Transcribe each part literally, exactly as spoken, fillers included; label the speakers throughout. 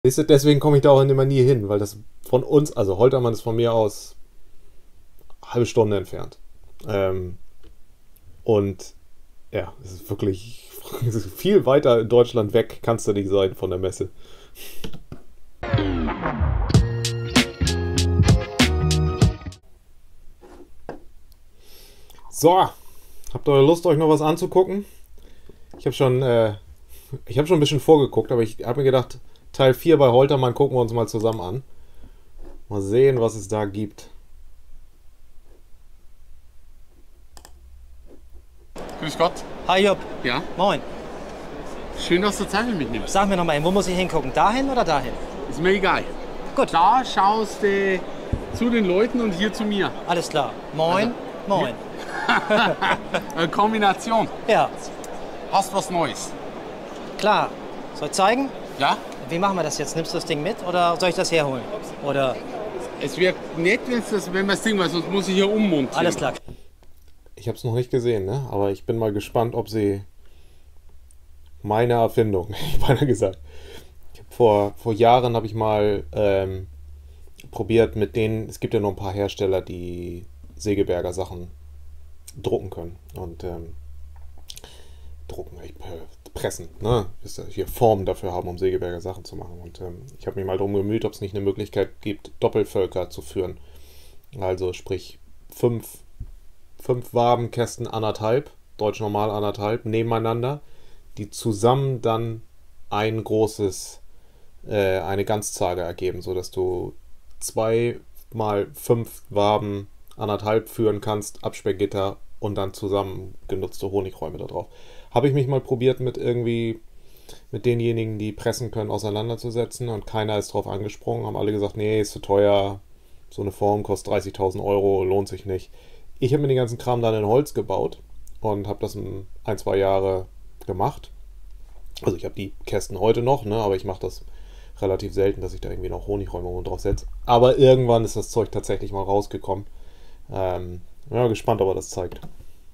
Speaker 1: Siehst du, deswegen komme ich da auch immer nie hin, weil das von uns, also Holtermann ist von mir aus eine halbe Stunde entfernt. Ähm, und ja, es ist wirklich es ist viel weiter in Deutschland weg, kannst du nicht sein von der Messe. So, habt ihr Lust, euch noch was anzugucken? Ich habe schon, äh, ich habe schon ein bisschen vorgeguckt, aber ich habe mir gedacht, Teil vier bei Holtermann gucken wir uns mal zusammen an. Mal sehen, was es da gibt.
Speaker 2: Grüß Gott.
Speaker 3: Hi Jupp.
Speaker 2: Ja?
Speaker 3: Moin.
Speaker 2: Schön, dass du Zeit mitnimmst.
Speaker 3: Sag mir noch mal, wo muss ich hingucken? Dahin oder dahin?
Speaker 2: Ist mir egal.
Speaker 3: Gut.
Speaker 2: Da schaust du zu den Leuten und hier zu mir.
Speaker 3: Alles klar. Moin.
Speaker 2: Also,
Speaker 3: Moin.
Speaker 2: Eine Kombination.
Speaker 3: Ja,
Speaker 2: Hast was Neues?
Speaker 3: klar. Soll ich zeigen?
Speaker 2: Ja?
Speaker 3: Wie machen wir das jetzt? Nimmst du das Ding mit oder soll ich das herholen? Oder
Speaker 2: Es wäre nett, wenn's das, wenn wir das Ding, weil sonst muss ich hier ummontieren.
Speaker 3: alles klar.
Speaker 1: Ich habe es noch nicht gesehen, ne? Aber ich bin mal gespannt, ob sie meine Erfindung, beinahe gesagt. Ich hab vor, vor Jahren habe ich mal ähm, probiert mit denen, es gibt ja noch ein paar Hersteller, die Segeberger Sachen drucken können. Und ähm, drucken, äh, pressen, ne? Ist ja hier Formen dafür haben, um Segeberger Sachen zu machen. Und ähm, ich habe mich mal darum bemüht, ob es nicht eine Möglichkeit gibt, Doppelvölker zu führen. Also sprich fünf fünf Wabenkästen anderthalb, deutsch normal anderthalb, nebeneinander, die zusammen dann ein großes, äh, eine Ganzzahl ergeben, sodass du zwei mal fünf Waben anderthalb führen kannst, Absperrgitter und dann zusammen genutzte Honigräume da drauf. Habe ich mich mal probiert mit irgendwie, mit denjenigen, die pressen können, auseinanderzusetzen und keiner ist drauf angesprungen, haben alle gesagt, nee, ist zu teuer, so eine Form kostet dreißigtausend Euro, lohnt sich nicht. Ich habe mir den ganzen Kram dann in Holz gebaut und habe das ein, ein, zwei Jahre gemacht. Also ich habe die Kästen heute noch, ne, aber ich mache das relativ selten, dass ich da irgendwie noch Honigräume oben drauf setze. Aber irgendwann ist das Zeug tatsächlich mal rausgekommen. Ähm, ja, gespannt, ob er das zeigt.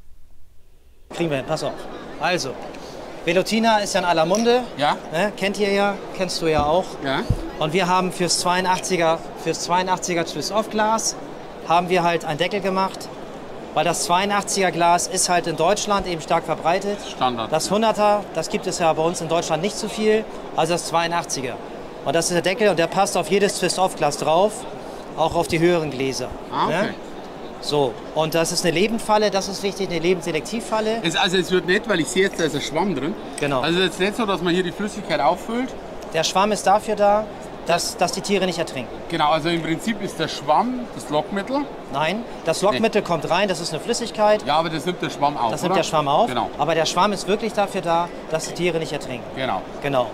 Speaker 3: Kriegen wir hin, pass auf. Also, Velutina ist ja in aller Munde.
Speaker 2: Ja?
Speaker 3: Ne? Kennt ihr ja, kennst du ja auch.
Speaker 2: Ja?
Speaker 3: Und wir haben fürs zweiundachtziger, fürs zweiundachtziger Twist-Off-Glas haben wir halt einen Deckel gemacht. Weil das zweiundachtziger Glas ist halt in Deutschland eben stark verbreitet.
Speaker 2: Standard.
Speaker 3: Das hunderter, das gibt es ja bei uns in Deutschland nicht so viel, also das zweiundachtziger. Und das ist der Deckel und der passt auf jedes Twist-Off-Glas drauf, auch auf die höheren Gläser.
Speaker 2: Ah, okay.
Speaker 3: Ne? So, und das ist eine Lebendfalle, das ist wichtig, eine Lebendselektivfalle.
Speaker 2: Es, also es wird nett, weil ich sehe jetzt, da ist ein Schwamm drin.
Speaker 3: Genau.
Speaker 2: Also es ist nicht so, dass man hier die Flüssigkeit auffüllt.
Speaker 3: Der Schwamm ist dafür da, dass, dass die Tiere nicht ertrinken.
Speaker 2: Genau, also im Prinzip ist der Schwamm das Lockmittel.
Speaker 3: Nein, das Lockmittel kommt rein, das ist eine Flüssigkeit,
Speaker 2: Ja, aber das nimmt der Schwamm auf,
Speaker 3: das nimmt
Speaker 2: oder?
Speaker 3: der Schwamm auf.
Speaker 2: Genau,
Speaker 3: Aber der Schwamm ist wirklich dafür da, dass die Tiere nicht ertrinken.
Speaker 2: genau.
Speaker 3: Genau.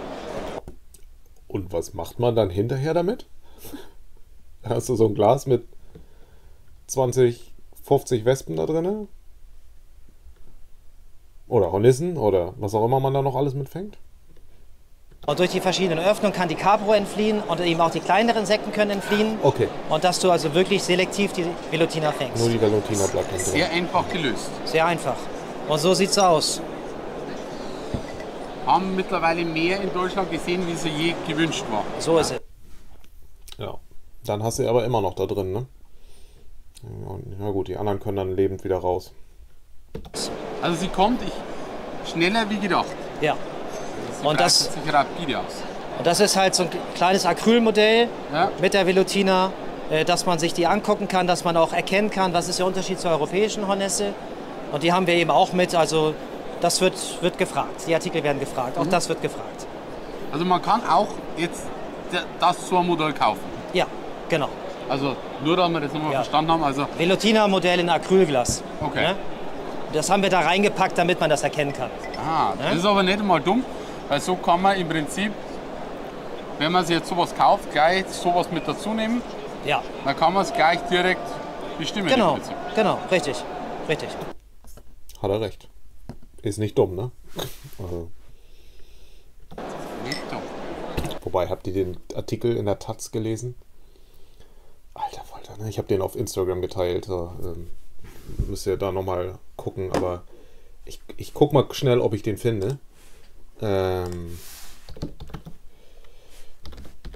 Speaker 1: Und was macht man dann hinterher damit? Hast du so ein Glas mit zwanzig, fünfzig Wespen da drin? Oder Hornissen oder was auch immer man da noch alles mitfängt?
Speaker 3: Und durch die verschiedenen Öffnungen kann die Capro entfliehen und eben auch die kleineren Insekten können entfliehen.
Speaker 1: Okay,
Speaker 3: Und dass du also wirklich selektiv die Velutina fängst.
Speaker 1: nur die Valentina bleibt dann drin.
Speaker 2: Sehr einfach gelöst.
Speaker 3: Sehr einfach. Und so sieht's aus.
Speaker 2: Haben mittlerweile mehr in Deutschland gesehen, wie sie je gewünscht war.
Speaker 3: So ist es.
Speaker 1: Ja, dann hast du aber immer noch da drin, ne? Ja, na gut, die anderen können dann lebend wieder raus.
Speaker 2: Also sie kommt ich, schneller wie gedacht.
Speaker 3: Ja.
Speaker 2: Sie
Speaker 3: Und das,
Speaker 2: breitet sich rapide aus.
Speaker 3: und das ist halt so ein kleines Acrylmodell
Speaker 2: Ja.
Speaker 3: mit der Velutina, äh, dass man sich die angucken kann, dass man auch erkennen kann, was ist der Unterschied zur europäischen Hornisse. Und die haben wir eben auch mit, also das wird, wird gefragt. Die Artikel werden gefragt, auch das wird gefragt.
Speaker 2: Also man kann auch jetzt de- das so ein Modell kaufen.
Speaker 3: Ja, genau.
Speaker 2: Also nur, dass wir das nochmal
Speaker 3: Ja.
Speaker 2: verstanden haben. Also
Speaker 3: Velutina-Modell in Acrylglas.
Speaker 2: Okay.
Speaker 3: Ne? Das haben wir da reingepackt, damit man das erkennen kann.
Speaker 2: ah,
Speaker 3: Ja?
Speaker 2: das ist aber nicht mal dumm, weil so kann man im Prinzip, wenn man sich jetzt sowas kauft, gleich sowas mit dazu nehmen.
Speaker 3: Ja,
Speaker 2: Dann kann man es gleich direkt bestimmen.
Speaker 3: genau,
Speaker 2: Im Prinzip.
Speaker 3: genau, richtig, richtig.
Speaker 1: Hat er recht. Ist nicht dumm, ne? Also,
Speaker 2: Nicht dumm.
Speaker 1: wobei, habt ihr den Artikel in der Taz gelesen? Alter Falter, ne? Ich habe den auf Instagram geteilt. So, ähm, müsst ihr da nochmal gucken, aber ich, ich guck mal schnell, ob ich den finde. Ähm,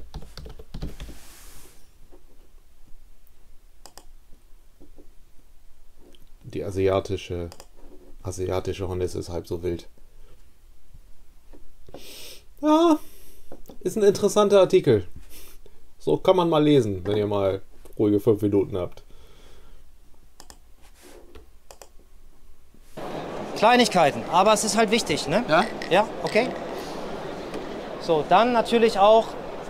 Speaker 1: die asiatische, asiatische Hornisse ist halb so wild. Ja, ist ein interessanter Artikel. So kann man mal lesen, wenn ihr mal ruhige fünf Minuten habt.
Speaker 3: Kleinigkeiten, aber es ist halt wichtig, ne?
Speaker 2: Ja?
Speaker 3: Ja, okay. So, dann natürlich auch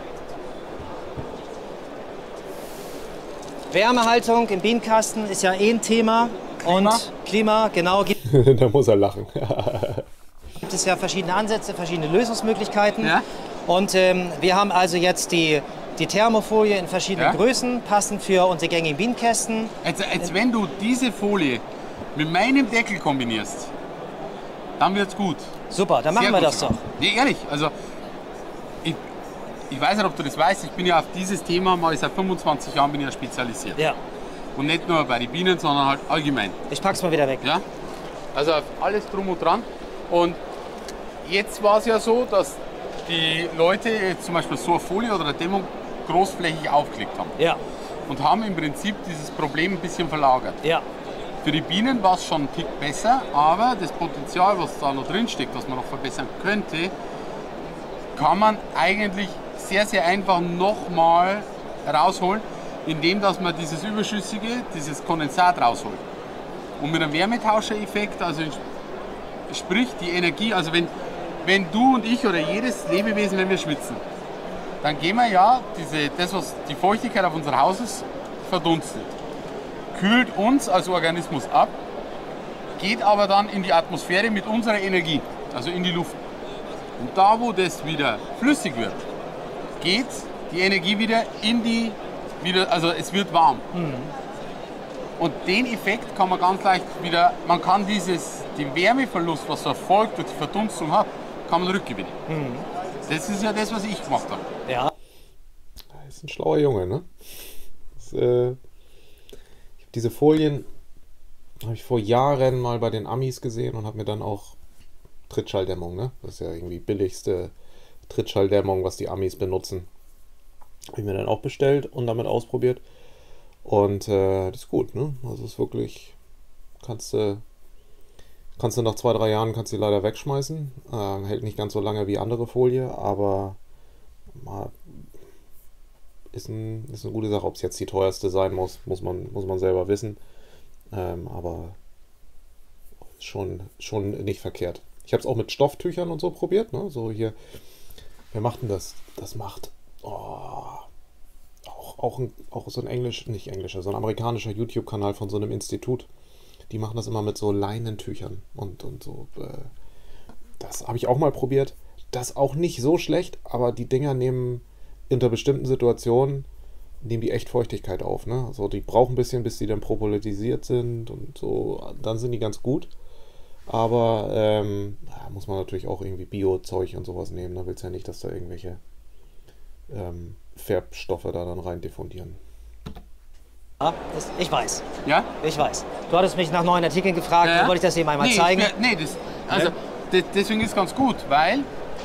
Speaker 3: Wärmehaltung im Bienenkasten ist ja eh ein Thema.
Speaker 2: Klima?
Speaker 3: Und Klima, genau, gibt
Speaker 1: Da muss er lachen.
Speaker 3: es ja verschiedene Ansätze, verschiedene Lösungsmöglichkeiten.
Speaker 2: Ja.
Speaker 3: Und ähm, wir haben also jetzt die, die Thermofolie in verschiedenen
Speaker 2: Ja.
Speaker 3: Größen, passend für unsere gängigen Bienenkästen.
Speaker 2: Jetzt, jetzt, wenn du diese Folie mit meinem Deckel kombinierst, dann wird's gut.
Speaker 3: Super, dann machen
Speaker 2: Sehr
Speaker 3: wir
Speaker 2: gut
Speaker 3: das doch.
Speaker 2: sogar. Nee, ehrlich, also ich, ich weiß nicht, ob du das weißt, ich bin ja auf dieses Thema mal seit fünfundzwanzig Jahren bin ich ja spezialisiert.
Speaker 3: Ja,
Speaker 2: Und nicht nur bei den Bienen, sondern halt allgemein.
Speaker 3: ich pack's mal wieder weg.
Speaker 2: Ja? Also auf alles drum und dran. Und jetzt war es ja so, dass die Leute jetzt zum Beispiel so eine Folie oder eine Dämmung großflächig aufgelegt haben.
Speaker 3: Ja,
Speaker 2: Und haben im Prinzip dieses Problem ein bisschen verlagert.
Speaker 3: ja,
Speaker 2: Für die Bienen war es schon ein Tick besser, aber das Potenzial, was da noch drin steckt, was man noch verbessern könnte, kann man eigentlich sehr, sehr einfach nochmal rausholen, indem dass man dieses Überschüssige, dieses Kondensat rausholt. Und mit einem Wärmetauscher-Effekt, also sprich die Energie, also wenn, wenn du und ich oder jedes Lebewesen, wenn wir schwitzen, dann gehen wir ja diese, das, was die Feuchtigkeit auf unser Haus ist, verdunstet. Kühlt uns als Organismus ab, geht aber dann in die Atmosphäre mit unserer Energie, also in die Luft. Und da, wo das wieder flüssig wird, geht die Energie wieder in die, wieder, also es wird warm.
Speaker 3: Mhm.
Speaker 2: Und den Effekt kann man ganz leicht wieder, man kann dieses, den Wärmeverlust, was so erfolgt durch die Verdunstung hat, kann man rückgewinnen.
Speaker 3: Mhm.
Speaker 2: Das ist ja das, was ich gemacht habe.
Speaker 3: ja.
Speaker 1: Das ist ein schlauer Junge, ne? Das, äh, ich hab diese Folien habe ich vor Jahren mal bei den Amis gesehen und habe mir dann auch Trittschalldämmung, ne? Das ist ja irgendwie billigste Trittschalldämmung, was die Amis benutzen. Habe ich mir dann auch bestellt und damit ausprobiert. Und äh, das ist gut, ne? Also ist wirklich, kannst du kannst du nach zwei, drei Jahren kannst du die leider wegschmeißen. Äh, hält nicht ganz so lange wie andere Folie, aber mal, ist, ein, ist eine gute Sache. Ob es jetzt die teuerste sein muss, muss man, muss man selber wissen. Ähm, aber schon, schon nicht verkehrt. Ich habe es auch mit Stofftüchern und so probiert. Ne? So hier, wer macht denn das? Das macht oh, auch, auch, ein, auch so ein Englisch, nicht englischer, so ein amerikanischer YouTube-Kanal von so einem Institut. Die machen das immer mit so Leinentüchern und, und so. Äh, das habe ich auch mal probiert. Das ist auch nicht so schlecht, aber die Dinger nehmen unter bestimmten Situationen nehmen die echt Feuchtigkeit auf. Ne? Also die brauchen ein bisschen, bis die dann propylatisiert sind und so. Dann sind die ganz gut. Aber ähm, ja, muss man natürlich auch irgendwie Bio-Zeug und sowas nehmen. Da willst du ja nicht, dass da irgendwelche ähm, Färbstoffe da dann rein diffundieren.
Speaker 3: Ja, das, ich weiß,
Speaker 2: Ja?
Speaker 3: ich weiß. Du hattest mich nach neuen Artikeln gefragt, dann wollte ich das eben einmal
Speaker 2: nee,
Speaker 3: zeigen.
Speaker 2: ich- Nee, das, also
Speaker 3: Ja.
Speaker 2: de- deswegen ist es ganz gut, weil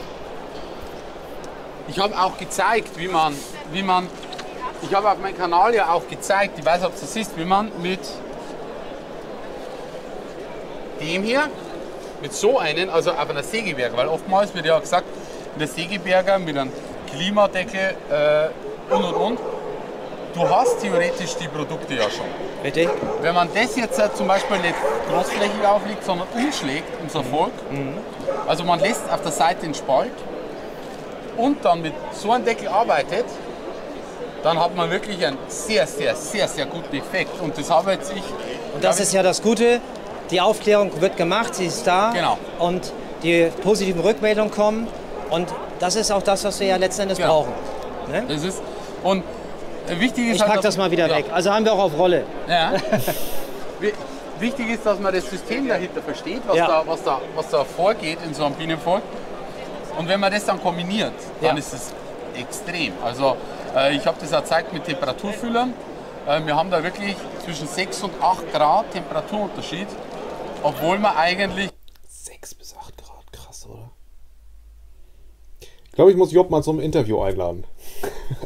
Speaker 2: ich habe auch gezeigt, wie man, wie man, ich habe auf meinem Kanal ja auch gezeigt, ich weiß nicht, ob du das siehst, wie man mit dem hier, mit so einem, also auf einer Sägeberger, weil oftmals wird ja gesagt, in der Sägeberger mit einem Klimadeckel äh, und und und, du hast theoretisch die Produkte ja schon.
Speaker 3: Richtig?
Speaker 2: Wenn man das jetzt äh, zum Beispiel nicht großflächig auflegt, sondern umschlägt, unser Volk, also man lässt auf der Seite den Spalt und dann mit so einem Deckel arbeitet, dann hat man wirklich einen sehr, sehr, sehr, sehr guten Effekt. Und das habe jetzt ich.
Speaker 3: Und das ist ja das Gute, die Aufklärung wird gemacht, sie ist da.
Speaker 2: Genau.
Speaker 3: Und die positiven Rückmeldungen kommen. Und das ist auch das, was wir ja letzten Endes
Speaker 2: Genau.
Speaker 3: brauchen. Ne?
Speaker 2: Das ist, und äh, wichtig ist
Speaker 3: Ich
Speaker 2: halt,
Speaker 3: pack
Speaker 2: dass-
Speaker 3: das mal wieder
Speaker 2: ja.
Speaker 3: weg. Also haben wir auch auf Rolle.
Speaker 2: Ja. Wi- Wichtig ist, dass man das System dahinter versteht, was,
Speaker 3: Ja.
Speaker 2: da, was, da, was da vorgeht in so einem Bienenvolk. Und wenn man das dann kombiniert, dann
Speaker 3: Ja.
Speaker 2: ist es extrem. Also äh, ich habe das auch gezeigt mit Temperaturfühlern. Äh, wir haben da wirklich zwischen sechs und acht Grad Temperaturunterschied, obwohl man eigentlich
Speaker 1: sechs bis acht Grad, krass, oder? Ich glaube, ich muss Job mal zum Interview einladen.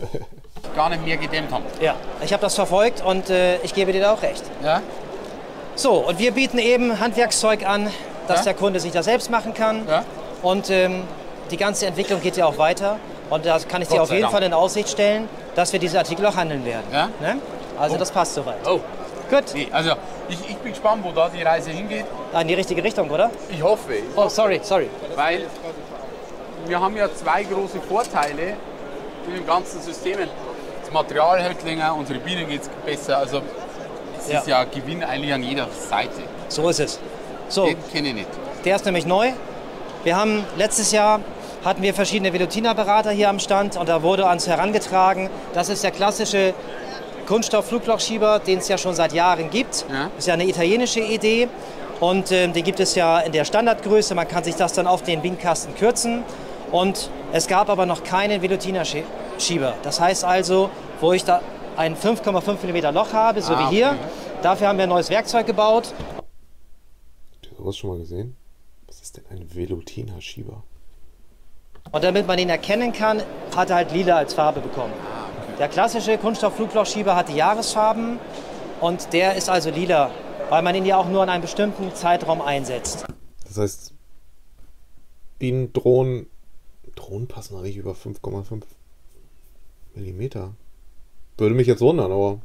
Speaker 2: gar nicht mehr gedämmt haben.
Speaker 3: Ja, ich habe das verfolgt und äh, ich gebe dir da auch recht.
Speaker 2: Ja?
Speaker 3: So, und wir bieten eben Handwerkszeug an, dass
Speaker 2: Ja?
Speaker 3: der Kunde sich das selbst machen kann.
Speaker 2: Ja?
Speaker 3: Und ähm, die ganze Entwicklung geht ja auch weiter. Und da kann ich dir
Speaker 2: Gott
Speaker 3: auf
Speaker 2: sei
Speaker 3: jeden
Speaker 2: Dank.
Speaker 3: Fall in Aussicht stellen, dass wir diese Artikel auch handeln werden.
Speaker 2: Ja?
Speaker 3: Ne? Also
Speaker 2: Oh.
Speaker 3: das passt soweit.
Speaker 2: Oh,
Speaker 3: Gut,
Speaker 2: nee, also ich, ich bin gespannt, wo da die Reise hingeht.
Speaker 3: Ah, in die richtige Richtung, oder?
Speaker 2: Ich hoffe,
Speaker 3: Oh, sorry, sorry.
Speaker 2: weil wir haben ja zwei große Vorteile in den ganzen Systemen. Das Material hält länger, unsere Bienen geht es besser. Also es
Speaker 3: Ja.
Speaker 2: ist ja Gewinn eigentlich an jeder Seite.
Speaker 3: So ist es. So,
Speaker 2: Den kenne ich nicht.
Speaker 3: der ist nämlich neu. Wir haben letztes Jahr hatten wir verschiedene Velutina-Berater hier am Stand und da wurde uns herangetragen, das ist der klassische Kunststoff-Fluglochschieber, den es ja schon seit Jahren gibt.
Speaker 2: Ja.
Speaker 3: Das ist ja eine italienische Idee und ähm, den gibt es ja in der Standardgröße. Man kann sich das dann auf den Bienenkasten kürzen und es gab aber noch keinen Velutina-Schieber. Das heißt also, wo ich da ein fünf Komma fünf Millimeter Loch habe, so
Speaker 2: Ah,
Speaker 3: wie hier,
Speaker 2: okay.
Speaker 3: dafür haben wir ein neues Werkzeug gebaut.
Speaker 1: Habt ihr sowas schon mal gesehen? Was ist denn ein Velutina-Schieber?
Speaker 3: Und damit man ihn erkennen kann, hat er halt lila als Farbe bekommen. Der klassische Kunststoff-Fluglochschieber hat die Jahresfarben und der ist also lila, weil man ihn ja auch nur in einem bestimmten Zeitraum einsetzt.
Speaker 1: Das heißt, Bienen, Drohnen, Drohnen passen eigentlich über fünf Komma fünf Millimeter. Würde mich jetzt wundern, aber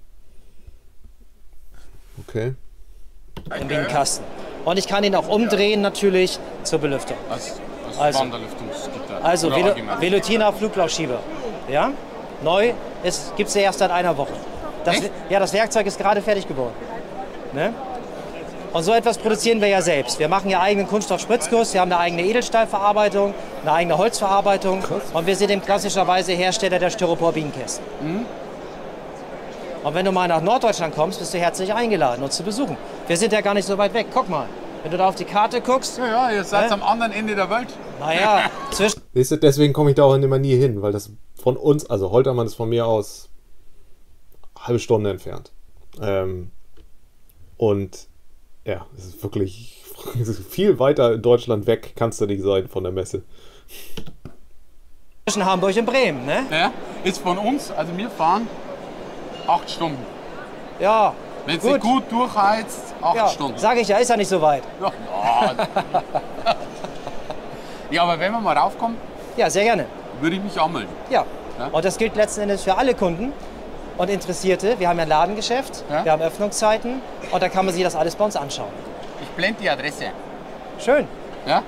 Speaker 1: okay.
Speaker 3: Im Bienenkasten. Und ich kann ihn auch umdrehen natürlich zur Belüftung.
Speaker 2: Als, als
Speaker 3: Also.
Speaker 2: Wanderlüftungsgitter.
Speaker 3: Also
Speaker 2: Oder
Speaker 3: Velu
Speaker 2: allgemein.
Speaker 3: Velutina Fluglochschieber. Ja? Neu gibt es ja erst seit einer Woche. Das,
Speaker 2: Echt?
Speaker 3: ja, das Werkzeug ist gerade fertig geworden. Ne? Und so etwas produzieren wir ja selbst. Wir machen ja eigenen Kunststoff-Spritzguss, wir haben eine eigene Edelstahlverarbeitung, eine eigene Holzverarbeitung und wir sind eben klassischerweise Hersteller der Styropor-Bienenkästen.
Speaker 2: Mhm.
Speaker 3: Und wenn du mal nach Norddeutschland kommst, bist du herzlich eingeladen, uns zu besuchen. Wir sind ja gar nicht so weit weg. Guck mal, wenn du da auf die Karte guckst,
Speaker 2: Ja, ja, ihr seid
Speaker 3: Hä?
Speaker 2: am anderen Ende der Welt.
Speaker 3: naja, zwischen
Speaker 1: Siehst du, deswegen komme ich da auch immer nie hin, weil das von uns, also Holtermann ist von mir aus eine halbe Stunde entfernt. Ähm, und ja, es ist wirklich viel weiter in Deutschland weg, kannst du nicht sein von der Messe.
Speaker 3: zwischen Hamburg und Bremen, ne?
Speaker 2: Ja, ist von uns, also wir fahren acht Stunden.
Speaker 3: Ja,
Speaker 2: Wenn es
Speaker 3: gut.
Speaker 2: gut durchheizt, acht
Speaker 3: Ja,
Speaker 2: Stunden.
Speaker 3: sage ich ja, ist ja nicht so weit.
Speaker 2: Ja, ja. Ja, aber wenn wir mal raufkommen,
Speaker 3: Ja, sehr gerne.
Speaker 2: würde ich mich anmelden.
Speaker 3: Ja.
Speaker 2: Ja.
Speaker 3: Und das gilt letzten Endes für alle Kunden und Interessierte. Wir haben ja ein Ladengeschäft,
Speaker 2: Ja.
Speaker 3: wir haben Öffnungszeiten und da kann man sich das alles bei uns anschauen.
Speaker 2: Ich blende die Adresse.
Speaker 3: Schön,
Speaker 2: Ja?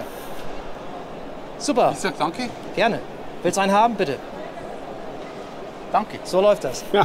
Speaker 3: super,
Speaker 2: Ich sag danke.
Speaker 3: gerne. Willst du einen haben? Bitte.
Speaker 2: Danke.
Speaker 3: So läuft das.
Speaker 2: Ja,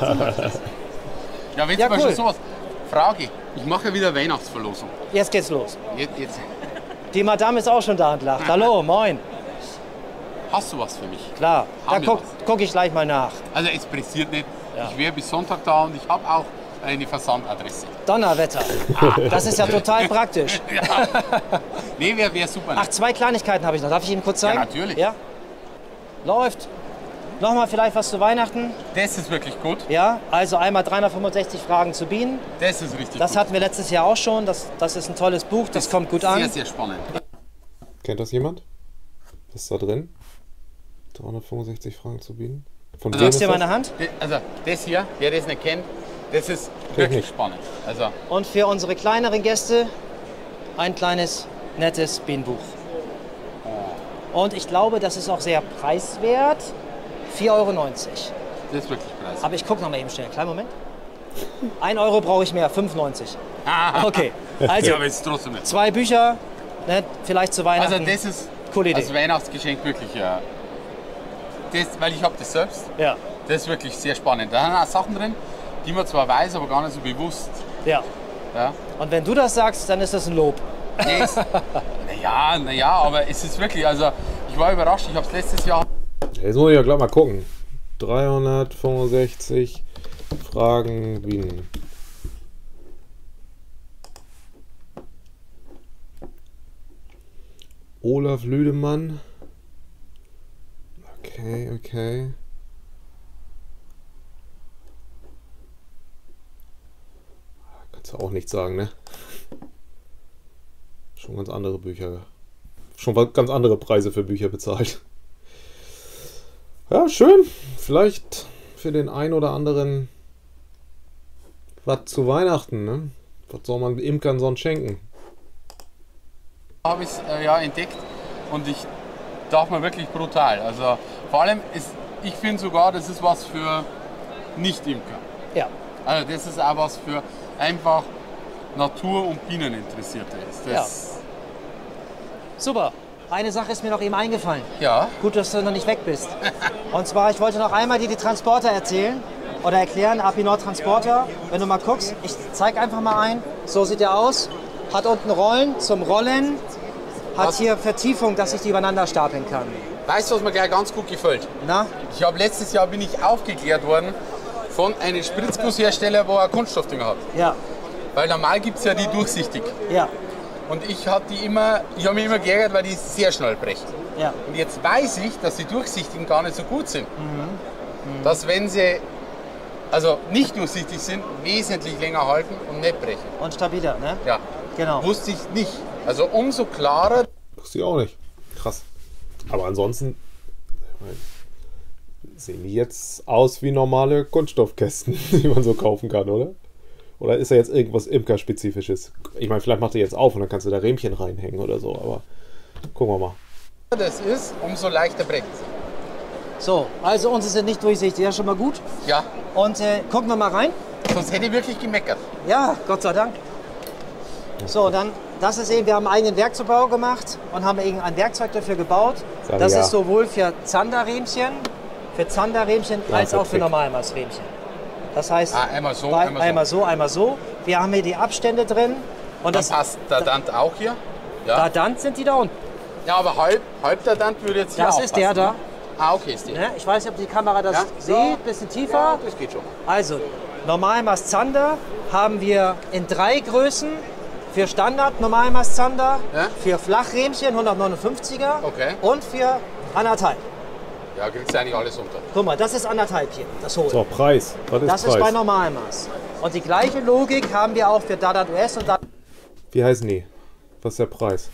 Speaker 2: wenn
Speaker 3: Ja,
Speaker 2: zum Beispiel
Speaker 3: cool.
Speaker 2: sowas. Frage. Ich mache ja wieder Weihnachtsverlosung.
Speaker 3: Jetzt geht's los.
Speaker 2: Jetzt, jetzt.
Speaker 3: Die Madame ist auch schon da und lacht. Hallo, moin.
Speaker 2: Hast du was für mich?
Speaker 3: Klar, da
Speaker 2: Haben wir
Speaker 3: guck,
Speaker 2: was?
Speaker 3: guck ich gleich mal nach.
Speaker 2: Also es pressiert nicht.
Speaker 3: Ja.
Speaker 2: Ich wäre bis Sonntag da und ich habe auch eine Versandadresse.
Speaker 3: Donnerwetter. Das ist ja total praktisch.
Speaker 2: Nee, wäre wär super.
Speaker 3: Ach, zwei Kleinigkeiten habe ich noch. Darf ich Ihnen kurz zeigen?
Speaker 2: Ja, natürlich.
Speaker 3: Ja? Läuft. Nochmal vielleicht was zu Weihnachten.
Speaker 2: Das ist wirklich gut.
Speaker 3: Ja, also einmal dreihundertfünfundsechzig Fragen zu Bienen.
Speaker 2: Das ist richtig
Speaker 3: Das
Speaker 2: gut.
Speaker 3: hatten wir letztes Jahr auch schon. Das, das ist ein tolles Buch, das kommt gut
Speaker 2: Sehr,
Speaker 3: an.
Speaker 2: sehr spannend.
Speaker 1: Kennt das jemand? Was ist da drin? dreihundertfünfundsechzig Fragen zu bieten. Von
Speaker 2: Also
Speaker 1: wem
Speaker 3: Gibst
Speaker 1: ist
Speaker 3: dir
Speaker 1: das?
Speaker 3: meine Hand?
Speaker 2: Also das hier, wer das nicht kennt, das ist
Speaker 1: ich
Speaker 2: wirklich
Speaker 1: nicht.
Speaker 2: spannend. Also
Speaker 3: Und für unsere kleineren Gäste ein kleines, nettes Bienenbuch. Und ich glaube, das ist auch sehr preiswert. vier Euro neunzig.
Speaker 2: das ist wirklich preiswert.
Speaker 3: Aber ich gucke noch mal eben schnell. Kleinen Moment. ein Euro brauche ich mehr, fünf neunzig. Okay, also
Speaker 2: Ja, aber es ist trotzdem nicht.
Speaker 3: zwei Bücher, ne, vielleicht zu Weihnachten.
Speaker 2: Also das ist
Speaker 3: Coole Idee.
Speaker 2: als Weihnachtsgeschenk wirklich, ja. Das, weil ich habe das selbst.
Speaker 3: ja,
Speaker 2: Das ist wirklich sehr spannend. Da sind auch Sachen drin, die man zwar weiß, aber gar nicht so bewusst.
Speaker 3: ja.
Speaker 2: Ja.
Speaker 3: Und wenn du das sagst, dann ist das ein Lob.
Speaker 2: Naja, naja, aber es ist wirklich, also ich war überrascht, ich habe es letztes Jahr.
Speaker 1: Jetzt muss ich ja gleich mal gucken. dreihundertfünfundsechzig Fragen Bienen. Olaf Lüdemann. Okay, okay. Kannst du auch nichts sagen, ne? Schon ganz andere Bücher. Schon ganz andere Preise für Bücher bezahlt. Ja, schön. Vielleicht für den einen oder anderen was zu Weihnachten, ne? Was soll man Imkern sonst schenken?
Speaker 2: Habe ich es äh, ja entdeckt und ich darf mir wirklich brutal. Also vor allem, ist, ich finde sogar, das ist was für Nicht-Imker.
Speaker 3: Ja.
Speaker 2: Also das ist auch was für einfach Natur- und Bieneninteressierte. Ist das
Speaker 3: Super. Eine Sache ist mir noch eben eingefallen.
Speaker 2: ja.
Speaker 3: Gut, dass du noch nicht weg bist. Und zwar, ich wollte noch einmal dir die Transporter erzählen oder erklären. A P Nord Transporter, wenn du mal guckst, ich zeige einfach mal ein. So sieht er aus. Hat unten Rollen zum Rollen. Hat
Speaker 2: Was?
Speaker 3: hier Vertiefung, dass ich die übereinander stapeln kann.
Speaker 2: Weißt du, was mir gleich ganz gut gefällt?
Speaker 3: Na?
Speaker 2: Ich habe letztes Jahr bin ich aufgeklärt worden von einem Spritzgusshersteller, wo er Kunststoffdinger hat.
Speaker 3: Ja,
Speaker 2: Weil normal gibt es ja die durchsichtig.
Speaker 3: ja,
Speaker 2: Und ich habe die immer, ich habe mich immer geärgert, weil die sehr schnell brechen.
Speaker 3: ja.
Speaker 2: Und jetzt weiß ich, dass die durchsichtigen gar nicht so gut sind. Mhm. Dass wenn sie also nicht durchsichtig sind, wesentlich länger halten und nicht brechen.
Speaker 3: Und stabiler, ne?
Speaker 2: Ja,
Speaker 3: Genau.
Speaker 2: wusste ich nicht. Also umso klarer.
Speaker 1: Wusste ich auch nicht. Krass. Aber ansonsten ich mein, sehen die jetzt aus wie normale Kunststoffkästen, die man so kaufen kann, oder? Oder ist da jetzt irgendwas Imker-spezifisches? Ich meine, vielleicht macht ihr jetzt auf und dann kannst du da Rähmchen reinhängen oder so, aber gucken wir mal.
Speaker 2: Das ist, umso leichter brechen sie.
Speaker 3: So, also unsere sind nicht durchsichtig, ja schon mal gut.
Speaker 2: Ja,
Speaker 3: Und äh, gucken wir mal rein.
Speaker 2: sonst hätte ich wirklich gemeckert.
Speaker 3: Ja, Gott sei Dank. So, dann, das ist eben, wir haben einen eigenen Werkzeugbau gemacht und haben eben ein Werkzeug dafür gebaut.
Speaker 1: Sag
Speaker 3: Das
Speaker 1: ja.
Speaker 3: ist sowohl für Zanderrähmchen, für Zanderrähmchen
Speaker 1: Ja,
Speaker 3: als auch für
Speaker 1: perfekt.
Speaker 3: Normalmaßrähmchen. Das heißt,
Speaker 2: Ah, einmal so,
Speaker 3: bei-
Speaker 2: einmal so.
Speaker 3: einmal so, einmal so. Wir haben hier die Abstände drin. Und
Speaker 2: Dann
Speaker 3: das,
Speaker 2: passt der Dant auch hier. Ja,
Speaker 3: Dadant sind die da unten.
Speaker 2: ja aber halb, halb der Dant würde jetzt hier
Speaker 3: Das
Speaker 2: auch
Speaker 3: ist der
Speaker 2: passen,
Speaker 3: da.
Speaker 2: ne? Ah, okay, ist der.
Speaker 3: Ne? Ich weiß nicht, ob die Kamera das
Speaker 2: Ja.
Speaker 3: sieht, bisschen tiefer.
Speaker 2: Ja, das geht schon.
Speaker 3: Also, Normalmaß Zander haben wir in drei Größen. Für Standard Normalmaß Zander,
Speaker 2: Ja.
Speaker 3: für Flachrähmchen hundertneunundfünfziger
Speaker 2: Okay.
Speaker 3: und für anderthalb.
Speaker 2: Ja, kriegst du eigentlich alles unter.
Speaker 3: Guck mal, das ist anderthalb hier, das hohe.
Speaker 1: So, Preis. Was ist
Speaker 3: Das
Speaker 1: Preis?
Speaker 3: ist bei Normalmaß. Und die gleiche Logik haben wir auch für Dadat U S und Dadat.
Speaker 1: Wie heißen die? Was ist der Preis?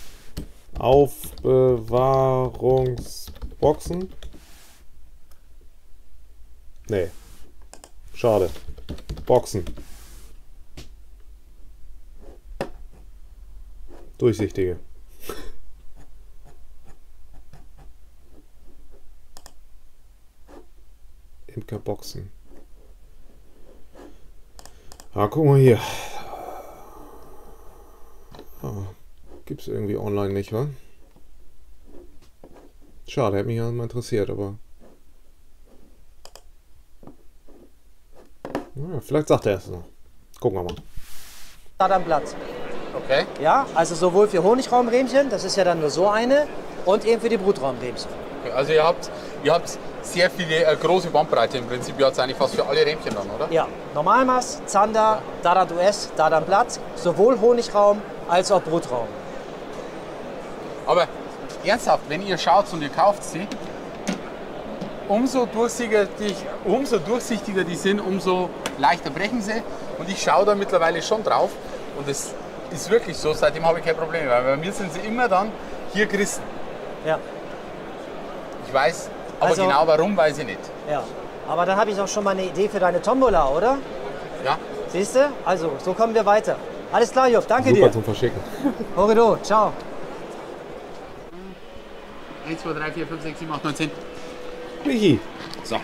Speaker 1: Aufbewahrungsboxen? Nee. Schade. Boxen. Durchsichtige. Imkerboxen. Ah, guck mal hier. Ah, gibt's irgendwie online nicht, wa? Schade, hätte mich ja mal interessiert, aber. Naja, vielleicht sagt er es noch. Gucken wir mal.
Speaker 3: am Blatt.
Speaker 2: Okay.
Speaker 3: Ja, also sowohl für Honigraumrähmchen, das ist ja dann nur so eine, und eben für die Brutraumrämchen.
Speaker 2: Okay, also ihr habt, ihr habt sehr viele, äh, große Bandbreite im Prinzip. Ihr habt eigentlich fast für alle Rähmchen dann, oder?
Speaker 3: Ja, Normalmaß, Zander, Dadat U S, Dadat Blatt, sowohl Honigraum als auch Brutraum.
Speaker 2: Aber ernsthaft, wenn ihr schaut und ihr kauft sie, umso durchsichtiger die, umso durchsichtiger die sind, umso leichter brechen sie. Und ich schaue da mittlerweile schon drauf. Und es ist wirklich so, seitdem habe ich kein Problem. Weil bei mir sind sie immer dann hier gerissen.
Speaker 3: Ja,
Speaker 2: Ich weiß, aber
Speaker 3: Also-
Speaker 2: genau warum, weiß ich nicht.
Speaker 3: ja. Aber dann habe ich auch schon mal eine Idee für deine Tombola, oder?
Speaker 2: Ja?
Speaker 3: Siehst du? Also, so kommen wir weiter. Alles klar, Jupp, danke
Speaker 1: Super
Speaker 3: dir.
Speaker 1: zum Verschicken.
Speaker 3: Horrido, ciao.
Speaker 2: eins, zwei, drei, vier, fünf, sechs, sieben, acht, neun, zehn.
Speaker 1: Michi.
Speaker 2: So.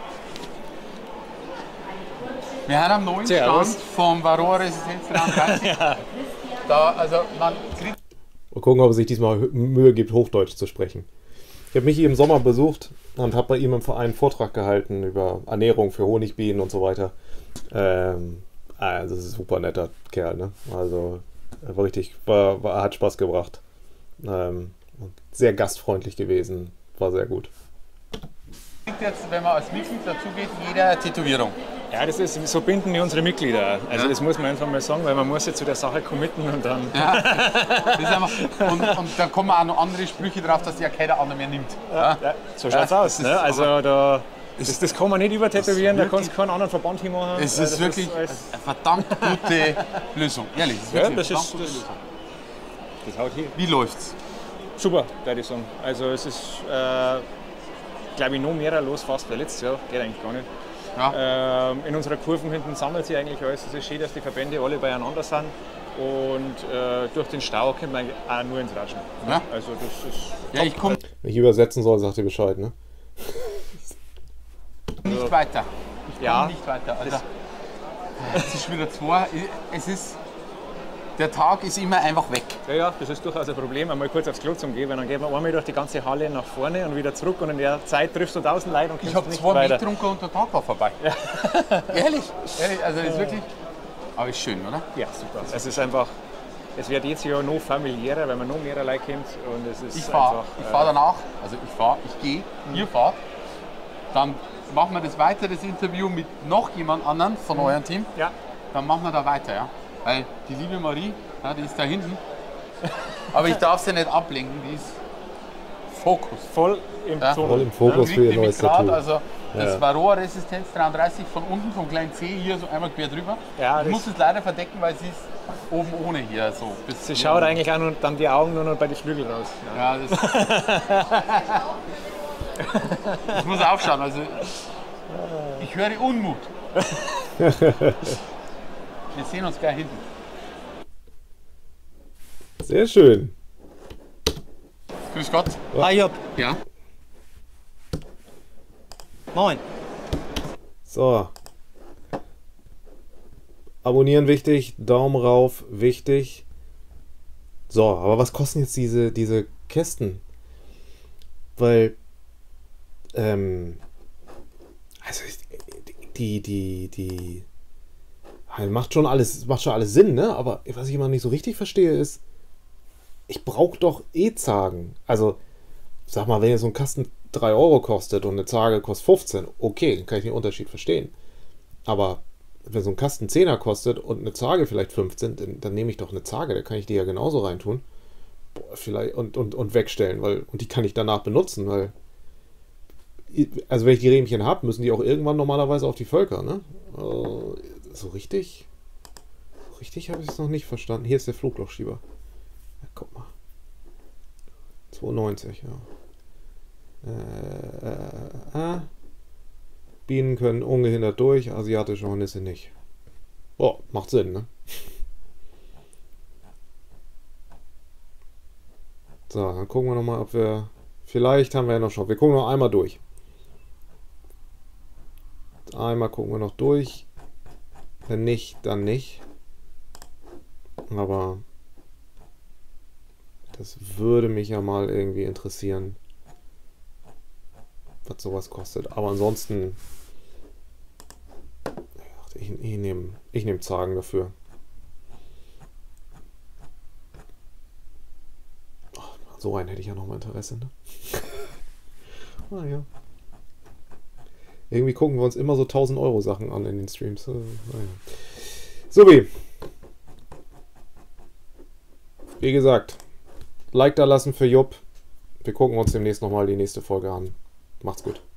Speaker 2: Wir haben am neuen
Speaker 4: Servus.
Speaker 2: Stand vom Varroa Resistenz dreiunddreißig. Da, also man kriegt
Speaker 1: Mal gucken, ob er sich diesmal Mühe gibt, Hochdeutsch zu sprechen. Ich habe Michi im Sommer besucht und habe bei ihm im Verein einen Vortrag gehalten über Ernährung für Honigbienen und so weiter. Ähm, also, das ist ein super netter Kerl, ne? Also, er war richtig, war, war, hat Spaß gebracht. Ähm, und sehr gastfreundlich gewesen, war sehr gut.
Speaker 2: jetzt, wenn man als Mitglied dazugeht, jeder eine Tätowierung.
Speaker 4: Ja, das ist, so binden wir unsere Mitglieder. Also
Speaker 2: Ja.
Speaker 4: das muss man einfach mal sagen, weil man muss ja zu der Sache committen und dann...
Speaker 2: Ja. Das ist einfach, und, und da kommen auch noch andere Sprüche drauf, dass die ja keiner andere mehr nimmt. Ja.
Speaker 4: Ja, so schaut's
Speaker 2: Ja,
Speaker 4: aus.
Speaker 2: das ist
Speaker 4: Ne? Also
Speaker 2: aber-
Speaker 4: da, das, das kann man nicht übertätowieren, da
Speaker 2: wirklich-
Speaker 4: kannst du keinen anderen Verband hinmachen.
Speaker 2: Es
Speaker 4: weil
Speaker 2: ist
Speaker 4: das
Speaker 2: wirklich
Speaker 4: alles-
Speaker 2: eine verdammt gute Lösung. Ehrlich, es ist
Speaker 4: Ja,
Speaker 2: wirklich
Speaker 4: das
Speaker 2: eine
Speaker 4: ist-
Speaker 2: verdammt gute
Speaker 4: das-
Speaker 2: Lösung.
Speaker 4: das haut hin.
Speaker 2: Wie läuft's?
Speaker 4: Super, würde ich sagen. Also es ist, äh, glaube ich, noch mehr los fast wie letztes Jahr. Geht eigentlich gar nicht.
Speaker 2: Ja.
Speaker 4: Ähm, in unserer Kurven hinten sammelt sich eigentlich alles. Es ist schön, dass die Verbände alle beieinander sind. Und äh, durch den Stau kommt man auch nur ins Ratschen.
Speaker 2: Ja.
Speaker 4: Also das ist
Speaker 2: Ja, ich komme
Speaker 1: Wenn ich übersetzen soll, sagt ihr Bescheid, ne?
Speaker 2: nicht weiter. Ich komme
Speaker 4: Ja.
Speaker 2: nicht weiter. Also, es ist wieder zwei. Es ist, der Tag ist immer einfach weg.
Speaker 4: Ja, ja, das ist durchaus ein Problem, einmal kurz aufs Klo zu gehen, weil dann geht man einmal durch die ganze Halle nach vorne und wieder zurück und in der Zeit triffst du tausend Leute und
Speaker 2: Ich
Speaker 4: kommst
Speaker 2: habe
Speaker 4: nicht
Speaker 2: zwei
Speaker 4: weiter.
Speaker 2: Meter getrunken und der Tag war vorbei. Ehrlich, ehrlich, also das ist wirklich. Aber ist schön, oder?
Speaker 4: Ja, super. Es ist einfach, es wird jetzt Jahr noch familiärer, weil man noch mehr Leute kommt und es ist
Speaker 2: Ich fahre
Speaker 4: einfach,
Speaker 2: ich
Speaker 4: äh,
Speaker 2: fahr danach, also ich fahre, ich gehe, ihr fahrt, dann machen wir das weiter, das Interview mit noch jemand anderen von eurem Team,
Speaker 4: Ja,
Speaker 2: dann machen wir da weiter, ja. Weil die liebe Marie, ja, die ist da hinten, aber ich darf sie nicht ablenken, die ist Fokus.
Speaker 4: voll im
Speaker 2: Ja.
Speaker 4: Tunnel.
Speaker 1: Voll im Fokus
Speaker 2: Dann
Speaker 1: für ihr
Speaker 2: kriegt die
Speaker 1: neues
Speaker 2: mit Draht,
Speaker 1: Tattoo.
Speaker 2: also das
Speaker 1: Ja.
Speaker 2: Varroa-Resistenz dreiunddreißig von unten, vom kleinen C hier so einmal quer drüber.
Speaker 4: Ja,
Speaker 2: ich
Speaker 4: das-
Speaker 2: muss es leider verdecken, weil sie ist oben ohne hier so. Bis
Speaker 4: Sie schaut eigentlich auch nur dann die Augen nur noch bei den Flügeln raus. Ja.
Speaker 2: Ja, das. Ich muss aufschauen, also ich höre Unmut. Wir sehen uns gleich hinten.
Speaker 1: Sehr schön.
Speaker 2: Grüß Gott.
Speaker 3: Hi Jupp.
Speaker 2: Ja.
Speaker 3: Moin.
Speaker 1: So. Abonnieren wichtig, Daumen rauf wichtig. So, aber was kosten jetzt diese, diese Kästen? Weil, ähm, also ich- die, die, die, ja, macht schon alles, macht schon alles Sinn, ne? Aber was ich immer nicht so richtig verstehe ist, ich brauche doch E-Zagen. Also, sag mal, wenn jetzt so ein Kasten drei Euro kostet und eine Zage kostet fünfzehn, okay, dann kann ich den Unterschied verstehen. Aber wenn so ein Kasten zehner kostet und eine Zage vielleicht fünfzehn, dann, dann nehme ich doch eine Zage, da kann ich die ja genauso reintun. Boah, vielleicht und, und, und wegstellen, weil, und die kann ich danach benutzen, weil, also wenn ich die Rähmchen habe, müssen die auch irgendwann normalerweise auf die Völker, ne? Äh, so richtig, so richtig habe ich es noch nicht verstanden. Hier ist der Fluglochschieber. Ja, guck mal. zweiundneunzig, ja. Äh, äh, äh. Bienen können ungehindert durch, asiatische Hornisse nicht. Boah, macht Sinn, ne? So, dann gucken wir nochmal, ob wir... Vielleicht haben wir ja noch schon. Wir gucken noch einmal durch. Einmal gucken wir noch durch. Wenn nicht, dann nicht. Aber das würde mich ja mal irgendwie interessieren, was sowas kostet. Aber ansonsten, ich, ich nehme ich nehm Zagen dafür. Oh, so einen hätte ich ja noch mal Interesse, ne? Ah, ja. Irgendwie gucken wir uns immer so tausend Euro Sachen an in den Streams. Äh, naja. So wie. Wie gesagt, Like da lassen für Jupp. Wir gucken uns demnächst nochmal die nächste Folge an. Macht's gut.